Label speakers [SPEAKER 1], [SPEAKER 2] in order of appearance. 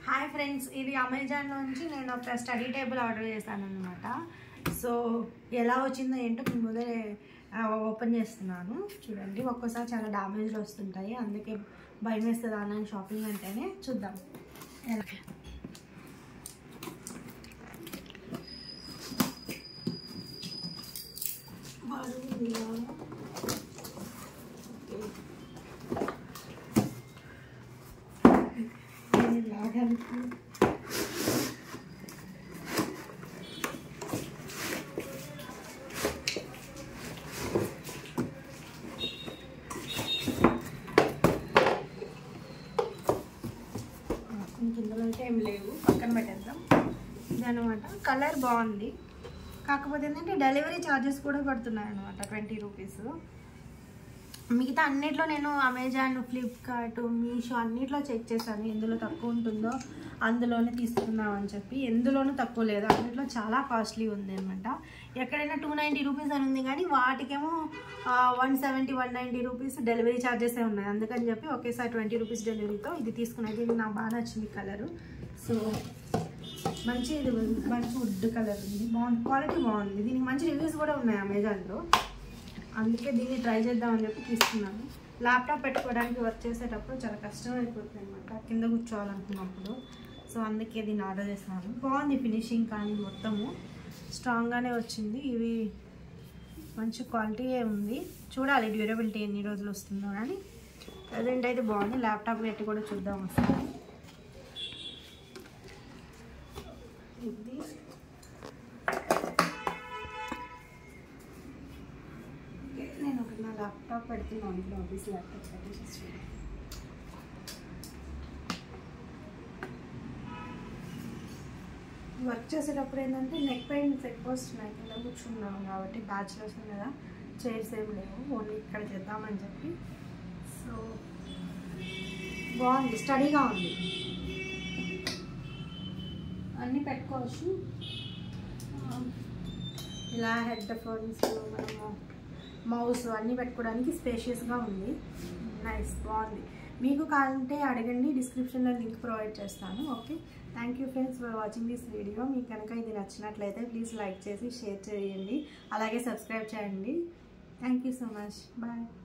[SPEAKER 1] Hi friends, ఇది Amazon నుంచి నేను ఒక స్టడీ టేబుల్ ఆర్డర్ చేశాను అనమాట. సో ఎలా వచ్చిందో ఏంటో మీ ముందే ఓపెన్ చేస్తున్నాను. చూడండి, ఒక్కోసారి చాలా డ్యామేజ్లు వస్తుంటాయి, అందుకే భయం వేస్తుంది ఆన్లైన్ షాపింగ్ అంటేనే. చూద్దాం ఎలా. ఇందులో అయితే ఏం లేవు, పక్కన పెట్టేద్దాం. ఇదనమాట, కలర్ బాగుంది. కాకపోతే ఏంటంటే డెలివరీ ఛార్జెస్ కూడా పడుతున్నాయి అనమాట, 20 రూపీస్. మిగతా అన్నిట్లో నేను అమెజాన్, ఫ్లిప్కార్ట్, మీషో అన్నిట్లో చెక్ చేశాను, ఎందులో తక్కువ ఉంటుందో అందులోనే తీసుకుందామని చెప్పి. ఎందులోనూ తక్కువ లేదు, అన్నిట్లో చాలా కాస్ట్లీ ఉంది అనమాట. ఎక్కడైనా 290 రూపీస్ అని ఉంది, కానీ వాటికేమో 170, 190 రూపీస్ డెలివరీ ఛార్జెసే ఉన్నాయి. అందుకని చెప్పి ఒకేసారి 20 రూపీస్ డెలివరీతో ఇది తీసుకునేది. ఇది నాకు బాగా నచ్చింది కలరు. సో మంచి వుడ్ కలర్ ఉంది, బాగుంది, క్వాలిటీ బాగుంది. దీనికి మంచి రివ్యూస్ కూడా ఉన్నాయి అమెజాన్లో, అందుకే దీన్ని ట్రై చేద్దామని చెప్పి తీసుకున్నాను. ల్యాప్టాప్ పెట్టుకోవడానికి వర్క్ చేసేటప్పుడు చాలా కష్టం అయిపోతుంది అనమాట, కింద కూర్చోవాలనుకున్నప్పుడు. సో అందుకే దీన్ని ఆర్డర్ చేస్తున్నాను. బాగుంది ఫినిషింగ్, కానీ మొత్తము స్ట్రాంగ్గానే వచ్చింది. ఇవి మంచి క్వాలిటీయే ఉంది. చూడాలి డ్యూరబిలిటీ ఎన్ని రోజులు వస్తుందో, కానీ ప్రజెంట్ అయితే బాగుంది. ల్యాప్టాప్ పెట్టి కూడా చూద్దాం వస్తుంది. ఇది నేను ఒక నా ల్యాప్టాప్ పెడుతున్నాను, ఇంట్లో ఆఫీస్ ల్యాప్టాప్ పెట్టేసి. వర్క్ చేసేటప్పుడు ఏంటంటే నెక్ పెయిన్స్ ఎక్కువ వస్తున్నాయి, కింద కూర్చున్నాం కాబట్టి. బ్యాచులర్స్ కదా, చైర్స్ ఏం లేవు, ఓన్లీ ఇక్కడ చేద్దామని చెప్పి. సో బాగుంది, స్టడీగా ఉంది, అన్నీ పెట్టుకోవచ్చు. ఇలా హెడ్ ఫోన్స్, మనము మౌస్ అన్నీ పెట్టుకోవడానికి స్పేషియస్గా ఉంది. నైస్, బాగుంది. మీకు కావాలంటే అడగండి, డిస్క్రిప్షన్లో లింక్ ప్రొవైడ్ చేస్తాను. Okay, thank you friends for watching this video. మీకు కనుక ఇది నచ్చినట్లయితే ప్లీజ్ లైక్ చేసి షేర్ చేయండి, అలాగే సబ్స్క్రైబ్ చేయండి. Thank you so much, bye.